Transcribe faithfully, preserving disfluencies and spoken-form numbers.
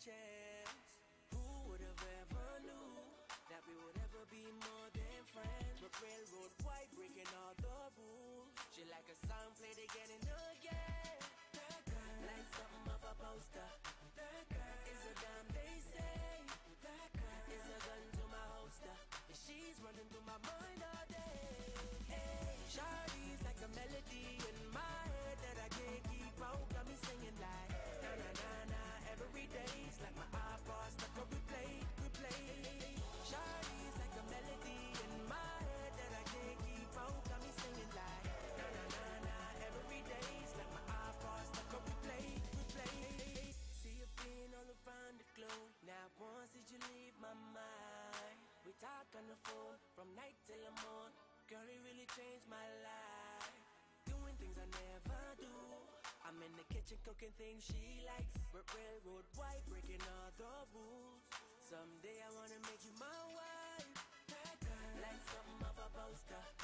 chance. Who would have ever knew that we would ever be more than friends? But railroad white, breaking all the rules. She like a song played again and again. That girl, like something off a poster. That girl is a damn they say. That girl is a gun to my holster. And she's running through my mind all day. Hey, Shawty's like a melody in my head that I can't keep out. Got me singing like na na na na every day's like my iPod stuck on replay, replay. Shawty's like a melody in my head that I can't keep out. Got me singing like na na na na every day's like my iPod stuck on replay, replay. See you being all around the globe. Now once did you leave my mind? We talk on the phone from night till the morning. Girl, it really changed my life. Doing things I never do. I'm in the kitchen cooking things she likes. But railroad white, breaking all the rules. Someday I wanna make you my wife. That girl, like something off a poster.